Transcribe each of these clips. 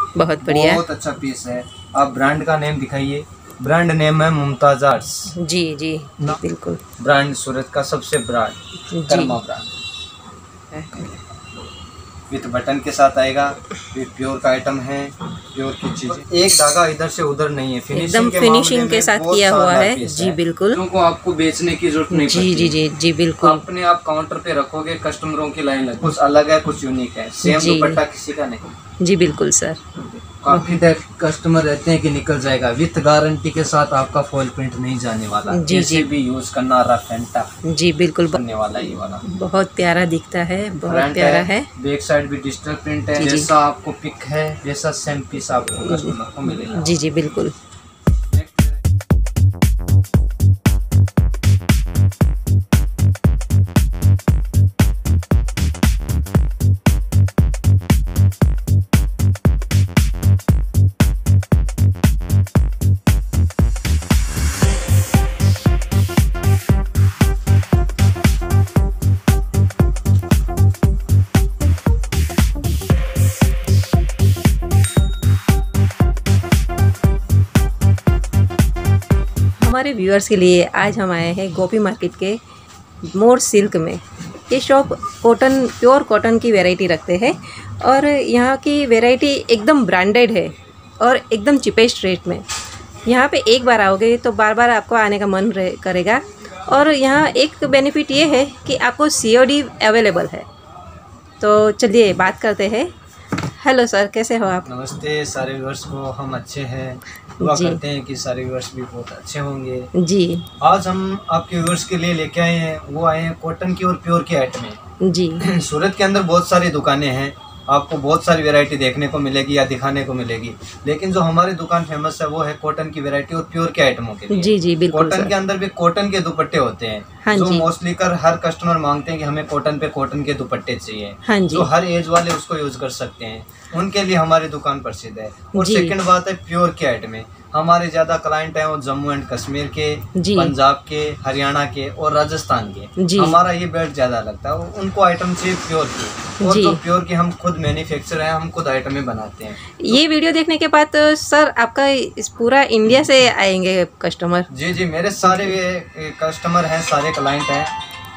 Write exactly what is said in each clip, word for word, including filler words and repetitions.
बहुत बढ़िया, बहुत अच्छा पीस है। आप ब्रांड का नेम दिखाइए। ब्रांड नेम है मुमताज आर्ट्स। जी जी बिल्कुल। ब्रांड सूरत का सबसे brand Karma brand with button के साथ आएगा। विथ प्योर का आइटम है, प्योर की चीजें, एक धागा इधर से उधर नहीं है। एकदम फिनिशिंग के साथ किया हुआ है। जी बिल्कुल, को आपको बेचने की जरूरत नहीं जी जी जी जी बिल्कुल। अपने आप काउंटर पे रखोगे, कस्टमरों की लाइन लगे। कुछ अलग है, कुछ यूनिक है, सेम दुपट्टा किसी का नहीं। जी बिल्कुल सर। काफी देर कस्टमर रहते हैं कि निकल जाएगा। विथ गारंटी के साथ आपका फॉल प्रिंट नहीं जाने वाला। जी जी भी यूज करना रफ एंड टफ। जी बिल्कुल बनने वाला ये वाला। बहुत प्यारा दिखता है, बहुत प्यारा है। बैक साइड भी डिजिटल प्रिंट है। जैसा आपको पिक है वैसा सेम पीस आपको कस्टमर को मिलेगा। जी जी बिल्कुल। हमारे व्यूअर्स के लिए आज हम आए हैं गोपी मार्केट के मोर सिल्क में। ये शॉप कॉटन, प्योर कॉटन की वैरायटी रखते हैं और यहाँ की वैरायटी एकदम ब्रांडेड है और एकदम चिपेस्ट रेट में। यहाँ पे एक बार आओगे तो बार बार आपको आने का मन करेगा। और यहाँ एक बेनिफिट ये है कि आपको सी ओ डी अवेलेबल है। तो चलिए बात करते हैं। हेलो सर, कैसे हो आप? नमस्ते सारे व्यूअर्स को, हम अच्छे हैं। दुआ करते हैं कि सारे व्यूअर्स भी बहुत अच्छे होंगे। जी आज हम आपके व्यूअर्स के लिए लेके आए हैं, वो आए हैं कॉटन की और प्योर की आइटमें। जी सूरत के अंदर बहुत सारी दुकानें हैं, आपको बहुत सारी वैरायटी देखने को मिलेगी या दिखाने को मिलेगी, लेकिन जो हमारी दुकान फेमस है वो है कॉटन की वैरायटी और प्योर के आइटमों के लिए। जी जी बिल्कुल। कॉटन के अंदर भी कॉटन के दुपट्टे होते हैं। हाँ जो जी। मोस्टली कर हर कस्टमर मांगते हैं कि हमें कॉटन पे कॉटन के दुपट्टे चाहिए। हाँ जी। जो हर एज वाले उसको यूज कर सकते हैं, उनके लिए हमारी दुकान प्रसिद्ध है। और सेकंड बात है प्योर के आइटमें। हमारे ज्यादा क्लाइंट हैं वो जम्मू एंड कश्मीर के, पंजाब के, हरियाणा के और राजस्थान के। हमारा ये बेल्ट ज्यादा लगता है, उनको आइटम चाहिए प्योर की। और तो प्योर की हम खुद मैन्युफैक्चर हैं, हम खुद आइटमें बनाते हैं। ये वीडियो देखने के बाद तो सर आपका इस पूरा इंडिया से आएंगे कस्टमर? जी जी मेरे सारे कस्टमर हैं, सारे क्लाइंट हैं,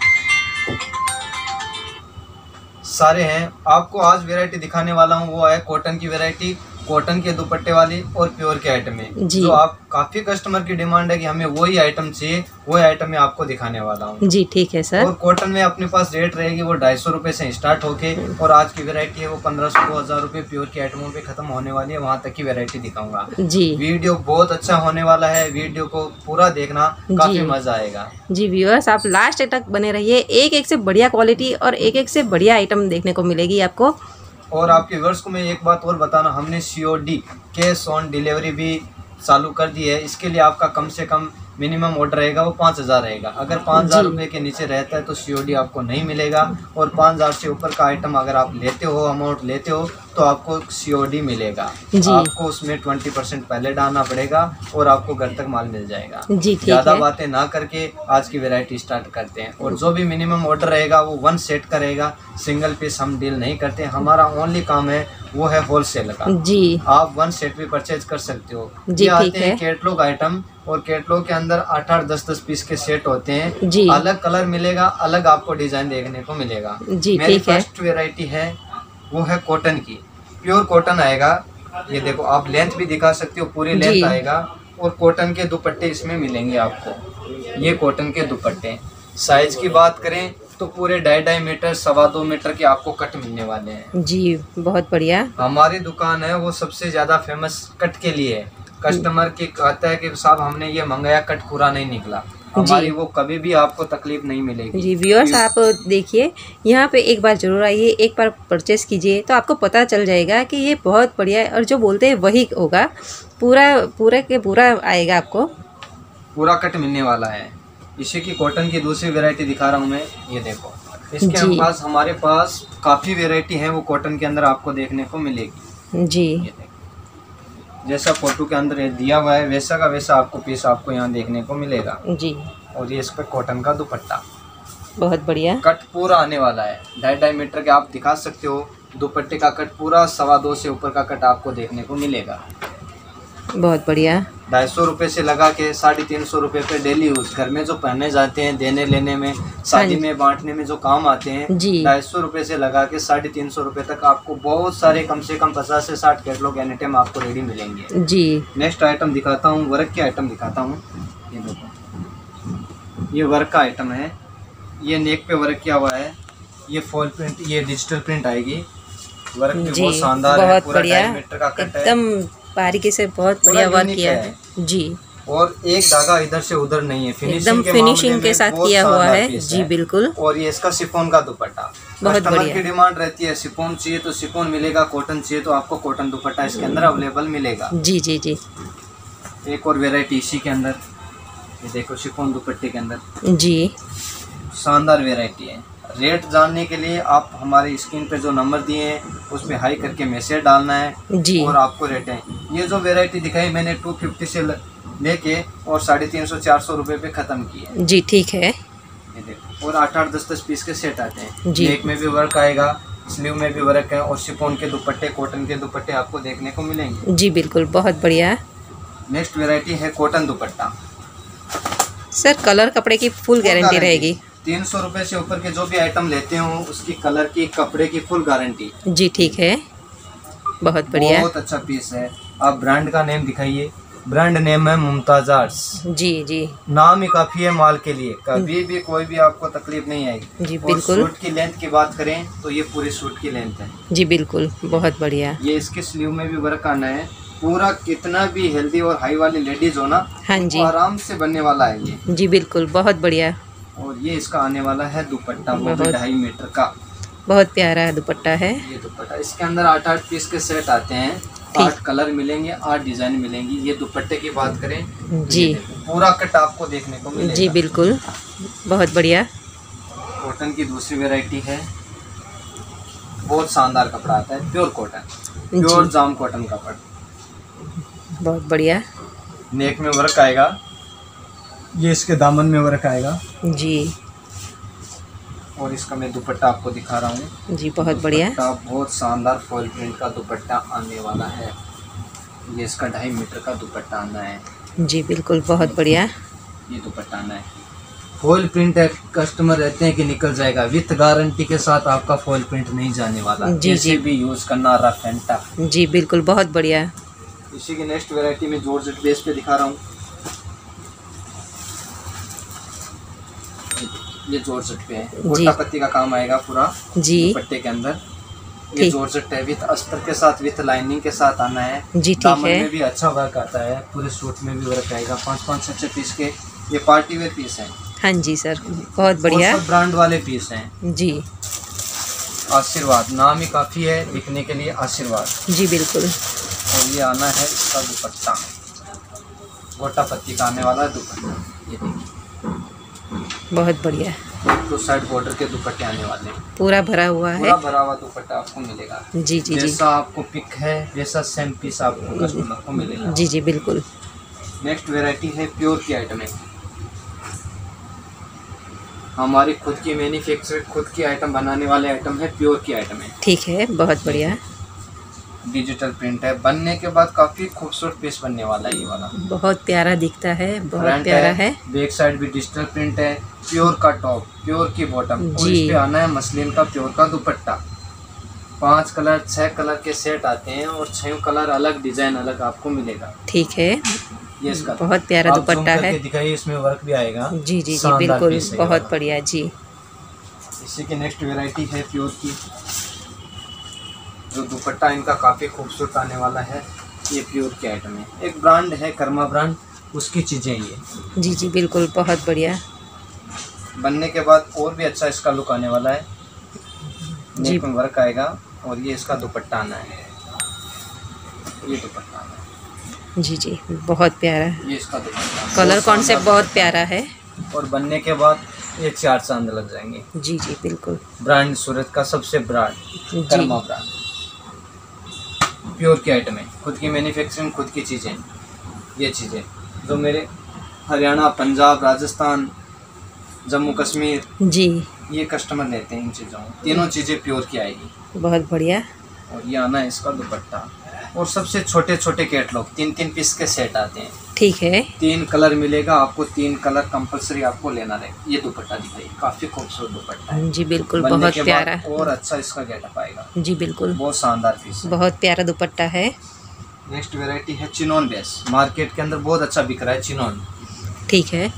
सारे हैं। आपको आज वैरायटी दिखाने वाला हूँ वो है कॉटन की वैरायटी, कॉटन के दुपट्टे वाली और प्योर के आइटम में। जो आप काफी कस्टमर की डिमांड है कि हमें वही आइटम चाहिए, वही आइटम मैं आपको दिखाने वाला हूँ। जी ठीक है सर। और कॉटन में अपने पास रेट रहेगी वो ढाई सौ रूपये से स्टार्ट होके, और आज की वैरायटी है वो पंद्रह सौ दो हजार रूपये प्योर की आइटमों पे खत्म होने वाली है। वहाँ तक की वैरायटी दिखाऊंगा। जी वीडियो बहुत अच्छा होने वाला है, वीडियो को पूरा देखना, काफी मजा आएगा। जी व्यूअर्स आप लास्ट तक बने रहिए, एक एक से बढ़िया क्वालिटी और एक एक से बढ़िया आइटम देखने को मिलेगी आपको। और आपके व्यूअर्स को मैं एक बात और बताना, हमने C O D cash on delivery भी चालू कर दी है। इसके लिए आपका कम से कम मिनिमम ऑर्डर रहेगा वो पाँच हज़ार रहेगा। अगर पाँच हज़ार रुपये के नीचे रहता है तो सी ओ डी आपको नहीं मिलेगा, और पाँच हज़ार से ऊपर का आइटम अगर आप लेते हो, अमाउंट लेते हो, तो आपको सी ओ डी मिलेगा। आपको उसमें ट्वेंटी परसेंट पहले डालना पड़ेगा और आपको घर तक माल मिल जाएगा। ज़्यादा बातें ना करके आज की वैरायटी स्टार्ट करते हैं। और जो भी मिनिमम ऑर्डर रहेगा वो वन सेट का रहेगा, सिंगल पीस हम डील नहीं करते। हमारा ओनली काम है वो है होलसेल का। जी आप वन सेट भी परचेज कर सकते हो। जी आते हैं कैटलॉग आइटम, और कैटलॉग के अंदर आठ आठ दस दस पीस के सेट होते हैं। जी अलग कलर मिलेगा, अलग आपको डिजाइन देखने को मिलेगा। जी मेरी फर्स्ट वेराइटी है वो है कॉटन की, प्योर कॉटन आएगा। ये देखो आप लेंथ भी दिखा सकते हो, पूरी लेंथ आएगा। और कॉटन के दुपट्टे इसमें मिलेंगे आपको। ये कॉटन के दुपट्टे, साइज की बात करें तो पूरे ढाई ढाई मीटर, सवा दो मीटर के आपको कट मिलने वाले हैं। जी बहुत बढ़िया। हमारी दुकान है वो सबसे ज्यादा फेमस कट के लिए है। कस्टमर की कहता है कि साहब हमने ये मंगाया, कट पूरा नहीं निकला, हमारी वो कभी भी आपको तकलीफ नहीं मिलेगी। जी व्यूअर्स आप देखिए, यहाँ पे एक बार जरूर आइए, एक बार परचेस कीजिए तो आपको पता चल जाएगा कि ये बहुत बढ़िया है, और जो बोलते हैं वही होगा। पूरा पूरा के पूरा आएगा, आपको पूरा कट मिलने वाला है। इसी की कॉटन की दूसरी वेरायटी दिखा रहा हूँ मैं, ये देखो। इसके हम पास हमारे पास काफी वेरायटी है वो कॉटन के अंदर आपको देखने को मिलेगी। जी ये देखो, जैसा फोटो के अंदर दिया हुआ है वैसा का वैसा आपको पीस आपको यहाँ देखने को मिलेगा। जी और ये इस पे कॉटन का दुपट्टा, बहुत बढ़िया। कट पूरा आने वाला है, ढाई ढाई मीटर के आप दिखा सकते हो। दुपट्टे का कट पूरा सवा दो से ऊपर का कट आपको देखने को मिलेगा। बहुत बढ़िया। ढाई सौ रुपये से लगा के साढ़े तीन सौ रुपये पे डेली यूज घर में जो पहने जाते हैं, देने लेने में, शादी में बांटने में जो काम आते हैं, ढाई सौ रुपये से लगा के साढ़े तीन सौ रुपये तक आपको बहुत सारे कम से कम पचास से साठ कैटलॉग एनी टाइम आपको रेडी मिलेंगे जी। नेक्स्ट आइटम दिखाता हूँ, वर्क के आइटम दिखाता हूँ। ये देखो, ये वर्क का आइटम है। ये नेक पे वर्क किया हुआ है। ये फॉल प्रिंट, ये डिजिटल प्रिंट आएगी। वर्क भी बहुत शानदार है, पूरा ढाई मीटर का कट है, एकदम बारीकी से बहुत बढ़िया वर्क किया है जी। और एक धागा इधर से उधर नहीं है, फिनिशिंग एकदम फिनिशिंग के साथ किया हुआ है जी बिल्कुल। और ये इसका शिफॉन का दुपट्टा, कस्टमर की डिमांड रहती है शिफॉन चाहिए तो शिफॉन मिलेगा, कॉटन चाहिए तो आपको कॉटन दुपट्टा इसके अंदर अवेलेबल मिलेगा जी जी जी। एक और वेरायटी इसी के अंदर, ये देखो शिफॉन दुपट्टे के अंदर जी, शानदार वेरायटी है। रेट जानने के लिए आप हमारे स्क्रीन पे जो नंबर दिए हैं उस पे हाई करके मैसेज डालना है जी। और आपको रेट है, ये जो वेरायटी दिखाई मैंने टू फिफ्टी से लेके और साढ़े तीन सौ चार सौ रुपये पे ख़त्म की है जी। ठीक है, ये देखो। और आठ आठ दस दस पीस के सेट आते हैं जी। एक में भी वर्क आएगा, स्लीव में भी वर्क है, और शिफॉन के दुपट्टे, कॉटन के दुपट्टे आपको देखने को मिलेंगे जी बिल्कुल। बहुत बढ़िया। नेक्स्ट वेरायटी है कॉटन दुपट्टा। सर कलर कपड़े की फुल गारंटी रहेगी। तीन सौ रुपये से ऊपर के जो भी आइटम लेते हो उसकी कलर की, कपड़े की फुल गारंटी जी। ठीक है, बहुत बढ़िया, बहुत अच्छा पीस है। आप ब्रांड का नेम दिखाइए। ब्रांड नेम है मुमताज आर्ट्स जी जी। नाम ही काफी है माल के लिए, कभी भी कोई भी आपको तकलीफ नहीं आएगी जी बिल्कुल। सूट की लेंथ की बात करें तो ये पूरी सूट की लेंथ है जी बिल्कुल। बहुत बढ़िया। ये इसके स्लीव में भी वर्क आना है पूरा। कितना भी हेल्दी और हाई वाली लेडीज हो ना, हाँ जी, आराम से बनने वाला है ये जी बिल्कुल। बहुत बढ़िया। और ये इसका आने वाला है दुपट्टा, वो भी ढाई मीटर का, बहुत प्यारा दुपट्टा है ये दुपट्टा। इसके अंदर आठ आठ पीस के सेट आते हैं, आठ कलर मिलेंगे, आठ डिजाइन मिलेंगी। ये दुपट्टे की बात करें जी, पूरा कट आपको देखने को मिलेगा जी बिल्कुल। बहुत बढ़िया। कॉटन की दूसरी वैरायटी है, बहुत शानदार कपड़ा आता है, प्योर कॉटन, प्योर जाम कॉटन कपड़ा, बहुत बढ़िया। नेक में वर्क आएगा, ये इसके दामन में वर्क आएगा जी। और इसका मैं दुपट्टा आपको दिखा रहा हूँ जी। बहुत बढ़िया, बहुत शानदार फॉल प्रिंट का दुपट्टा आने वाला है। ये इसका ढाई मीटर का दुपट्टा आना है जी बिल्कुल। बहुत बढ़िया, ये दुपट्टा आना है। फॉल प्रिंट है, कस्टमर रहते हैं कि निकल जाएगा, विथ गारंटी के साथ आपका फॉल प्रिंट नहीं जाने वाला जी जी। भी यूज करना रफ एंड टफ जी बिल्कुल। बहुत बढ़िया। इसी की नेक्स्ट वेरायटी में जॉर्जेट बेस पे दिखा रहा हूँ। ये जॉर्जेट पे है, गोटा पत्ती का काम आएगा पूरा जी दुपट्टे के अंदर। ये जॉर्जेट है, विथ अस्तर के साथ, विथ लाइनिंग के साथ आना है जी। दामन में भी अच्छा वर्क आता है, पूरे सूट में भी वर्क आएगा। पाँच पाँच छः छः पीस के ये पार्टी वेयर पीस हैं हाँ जी सर। बहुत बढ़िया, ब्रांड वाले पीस हैं जी। आशीर्वाद नाम ही काफ़ी है बिकने के लिए, आशीर्वाद जी बिल्कुल। और ये आना है इसका दुपट्टा, गोटा पत्ती का आने वाला दुपट्टा, ये देखिए बहुत बढ़िया। तो साइड बॉर्डर के दुपट्टे आने वाले हैं, पूरा भरा हुआ है, पूरा भरा हुआ दुपट्टा आपको मिलेगा जी जी। जैसा आपको पिक है वैसा सेम पीस आपको कस्टमर को मिलेगा जी जी बिल्कुल। नेक्स्ट वैरायटी है प्योर की आइटम है, हमारी खुद की मैन्युफैक्चर्ड, खुद की आइटम बनाने वाले आइटम है, प्योर की आइटम है ठीक है। बहुत बढ़िया। डिजिटल प्रिंट है, बनने के बाद काफी खूबसूरत पीस बनने वाला है ये वाला, बहुत प्यारा दिखता है, बहुत प्यारा है, है। बैक साइड भी डिजिटल प्रिंट है, प्योर का टॉप, प्योर की बॉटम, और इस पे आना है मसलिन का प्योर का दुपट्टा। पांच कलर, छह कलर के सेट आते हैं और छह कलर अलग, डिजाइन अलग आपको मिलेगा ठीक है। ये इसका बहुत प्यारा दुपट्टा है, दिखाइए इसमें वर्क भी आएगा जी जी जी बिल्कुल। बहुत बढ़िया जी। इसी की नेक्स्ट वेरायटी है प्योर की, जो दुपट्टा इनका काफ़ी खूबसूरत आने वाला है। ये प्योर के आइटम है, एक ब्रांड है कर्मा ब्रांड, उसकी चीज़ें ये जी जी बिल्कुल। बहुत बढ़िया। बनने के बाद और भी अच्छा इसका लुक आने वाला है, नेक में वर्क आएगा, और ये इसका दुपट्टा आना है, ये दुपट्टा आना है जी जी। बहुत प्यारा है ये इसका दुपट्टा, कलर कॉन्सेप्ट बहुत प्यारा है, और बनने के बाद ये चार चांद लग जाएंगे जी जी बिल्कुल। ब्रांड सूरत का सबसे ब्रांड कर्मा ब्रांड, प्योर की आइटम है, खुद की मैन्युफैक्चरिंग, खुद की चीज़ें। ये चीज़ें जो मेरे हरियाणा, पंजाब, राजस्थान, जम्मू कश्मीर जी ये कस्टमर लेते हैं इन चीज़ों, तीनों चीज़ें प्योर की आएगी। बहुत बढ़िया। और ये आना है इसका दुपट्टा, और सबसे छोटे छोटे कैटलॉग तीन तीन पीस के सेट आते हैं। ठीक है। तीन कलर मिलेगा आपको, तीन कलर कंपलसरी आपको लेना रहेगा। ये दुपट्टा दिखाइए, काफी खूबसूरत दुपट्टा है जी, बिल्कुल बहुत प्यारा, और अच्छा इसका गेटअप आएगा जी बिल्कुल, बहुत शानदार पीस, बहुत प्यारा दुपट्टा है। नेक्स्ट वेराइटी है चिनोन बेस, मार्केट के अंदर बहुत अच्छा बिक रहा है चिनोन। ठीक है।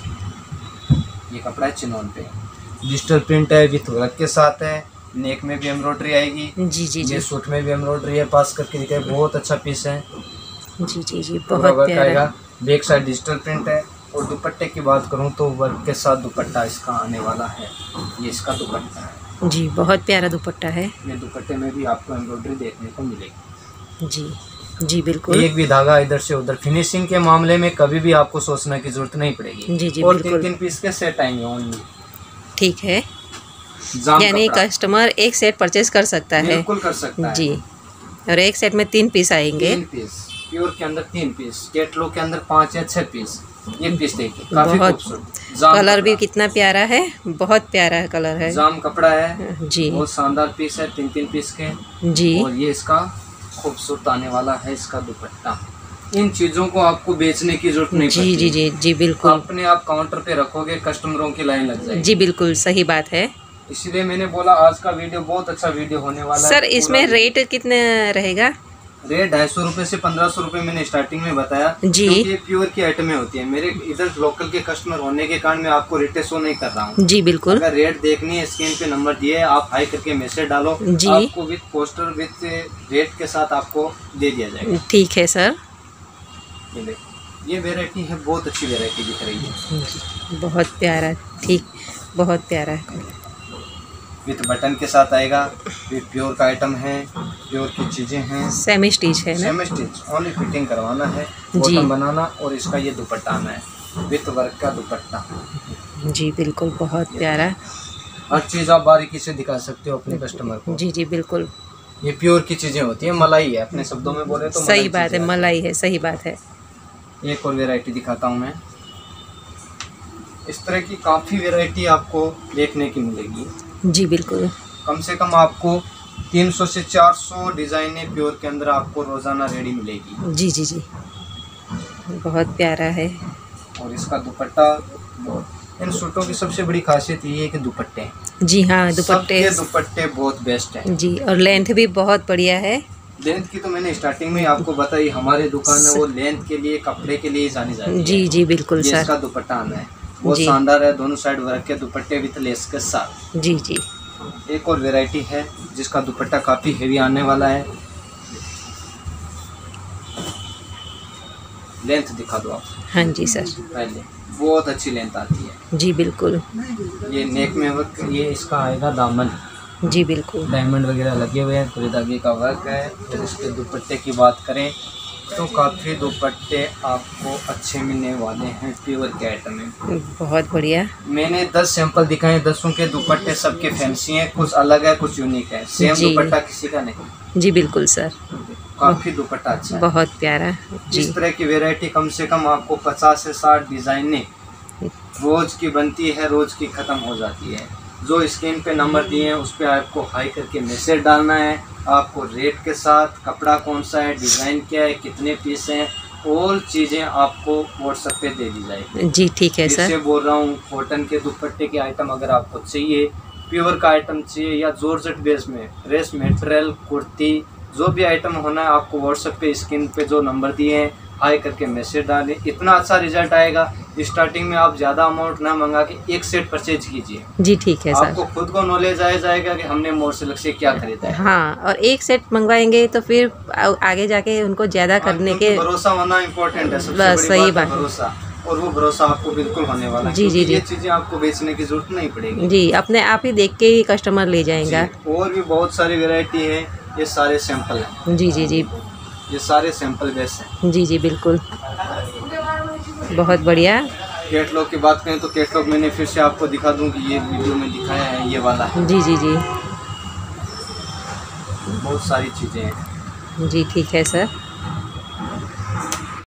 ये कपड़ा है चिनोन पे, डिजिटल प्रिंट है, विथ वर्क के साथ है, नेक में भी एम्ब्रॉयडरी आएगी। जी जी जी, सूट में भी एम्ब्रॉयडरी है, पास करके दिखाए, बहुत अच्छा पीस है। जी जी जी, बहुत प्यारा। बैक साइड डिजिटल प्रिंट है, और दुपट्टे की बात करूं तो वर्क के साथ दुपट्टा इसका आने वाला है। ये इसका दुपट्टा है जी, बहुत प्यारा दुपट्टा है। ये दुपट्टे में भी आपको एम्ब्रॉयडरी देखने को मिलेगी। जी जी बिल्कुल, एक भी धागा इधर से उधर। फिनिशिंग के मामले में कभी भी आपको सोचने की जरूरत नहीं पड़ेगी। जी जी, और तीन तीन पीस के सेट आएंगे ओनली। ठीक है, यानी कस्टमर एक सेट परचेज कर सकता है, बिल्कुल कर सकता है जी। और एक सेट में तीन पीस आएंगे, तीन पीस प्योर के अंदर, तीन पीस कैटलॉग के अंदर पाँच या छह पीस। ये पीस देखिए, काफी खूबसूरत, कलर भी कितना प्यारा है, बहुत प्यारा कलर है, जाम कपड़ा है जी, बहुत शानदार पीस है, तीन तीन पीस के जी। और ये इसका खूबसूरत आने वाला है इसका दुपट्टा। इन चीजों को आपको बेचने की जरूरत नहीं जी जी जी जी बिल्कुल, अपने आप काउंटर पे रखोगे, कस्टमरों की लाइन लग जाएगी। जी बिल्कुल सही बात है, इसलिए मैंने बोला आज का वीडियो बहुत अच्छा वीडियो होने वाला है। सर इसमें रेट कितने रहेगा? रेट ढाई सौ रूपये से पंद्रह सौ रूपये मैंने स्टार्टिंग में बताया, जी, क्योंकि प्योर की आइटमें होती है। मेरे इधर लोकल के कस्टमर होने के कारण मैं आपको रेट शो नहीं कर रहा हूँ। जी बिल्कुल, अगर रेट देखनी है स्क्रीन पे नंबर दिए, आप हाई करके मैसेज डालो, जी आपको विद पोस्टर विद रेट के साथ आपको दे दिया जाएगा। ठीक है सर। ये ये वेराइटी है, बहुत अच्छी वेराइटी दिख रही है, बहुत प्यारा, ठीक, बहुत प्यारा है, विथ बटन के साथ आएगा। विथ प्योर का आइटम है, प्योर की चीजें हैं, सेमी स्टिच है ना, सेमी स्टिच, ओनली फिटिंग करवाना है, बॉटम बनाना, और इसका ये दुपट्टा आना है विथ वर्क का दुपट्टा। जी बिल्कुल, बहुत प्यारा, हर चीज आप बारीकी से दिखा सकते हो अपने कस्टमर को। जी जी बिल्कुल, ये प्योर की चीजें होती है, मलाई है, अपने शब्दों में बोले तो सही बात है, मलाई है, सही बात है। एक और वेराइटी दिखाता हूँ मैं, इस तरह की काफी वेराइटी आपको देखने की मिलेगी। जी बिल्कुल, कम से कम आपको तीन सौ से चार सौ डिजाइनें प्योर के अंदर आपको रोजाना रेडी मिलेगी। जी जी जी, बहुत प्यारा है। और इसका दुपट्टा, इन सूटों की सबसे बड़ी खासियत ये है कि दुपट्टे, जी हाँ, दुपट्टे दुपट्टे बहुत बेस्ट है जी, और लेंथ भी बहुत बढ़िया है। लेंथ की तो मैंने स्टार्टिंग में आपको बताई, हमारी दुकान है वो लेंथ के लिए, कपड़े के लिए जानी जाती है। जी जी बिल्कुल सर, इसका दुपट्टा आना है बहुत शानदार है, दोनों साइड वर्क के दुपट्टे विथ लेस के साथ। जी जी, एक और वेराइटी है जिसका दुपट्टा काफी हेवी आने वाला है। लेंथ दिखा दो आप। हाँ जी सर, पहले बहुत अच्छी लेंथ आती है। जी बिल्कुल, ये नेक में वर्क, ये इसका आएगा दामन। जी बिल्कुल, डायमंड वगैरह लगे हुए हैं, पूरे धागे का वर्क है। और इसके दुपट्टे की बात करें तो काफ़ी दुपट्टे आपको अच्छे मिलने वाले हैं प्योर के आइटम में। बहुत बढ़िया, मैंने दस सैंपल दिखाए, दसों के दुपट्टे सबके फैंसी हैं, कुछ अलग है कुछ यूनिक है, सेम दुपट्टा किसी का नहीं। जी बिल्कुल सर, काफ़ी दुपट्टा अच्छा है, बहुत प्यारा। इस तरह की वेराइटी कम से कम आपको पचास से साठ डिजाइनें रोज की बनती है, रोज की ख़त्म हो जाती है। जो स्क्रीन पे नंबर दिए हैं उस पर आपको हाई करके मैसेज डालना है, आपको रेट के साथ, कपड़ा कौन सा है, डिज़ाइन क्या है, कितने पीस हैं, और चीज़ें आपको व्हाट्सएप पे दे दी जाएगी। जी ठीक है सर, इससे बोल रहा हूँ, कॉटन के दुपट्टे के आइटम अगर आपको चाहिए, प्योर का आइटम चाहिए, या जॉर्जेट बेस में ड्रेस मटेरियल, कुर्ती, जो भी आइटम होना है, आपको व्हाट्सएप पे स्क्रीन पे जो नंबर दिए हैं हाई करके मैसेज डालें। इतना अच्छा रिजल्ट आएगा। स्टार्टिंग में आप ज़्यादा अमाउंट ना मंगा के एक सेट परचेज कीजिए। जी ठीक है सर, आपको खुद को नॉलेज आ जाएगा कि हमने मोर सिल्क से क्या खरीदा है। हाँ, और एक सेट मंगवाएंगे तो फिर आगे जाके उनको ज़्यादा करने के भरोसा होना इम्पोर्टेंट है, सबसे बस सही बात, भरोसा, और वो भरोसा आपको बिल्कुल होने वाला है। जी जी जी, ये चीज़ें आपको बेचने की जरूरत नहीं पड़ेगी। जी, अपने आप ही देख के ही कस्टमर ले जाएगा। और भी बहुत सारी वेराइटी है, ये सारे सैंपल हैं। जी जी जी, ये सारे सैंपल बेस हैं। जी जी बिल्कुल, बहुत बढ़िया। कैटलॉग की बात करें तो कैटलॉग मैंने फिर से आपको दिखा दूं कि ये वीडियो में दिखाया है, ये वाला है। जी जी जी, बहुत सारी चीज़ें हैं। जी ठीक है सर,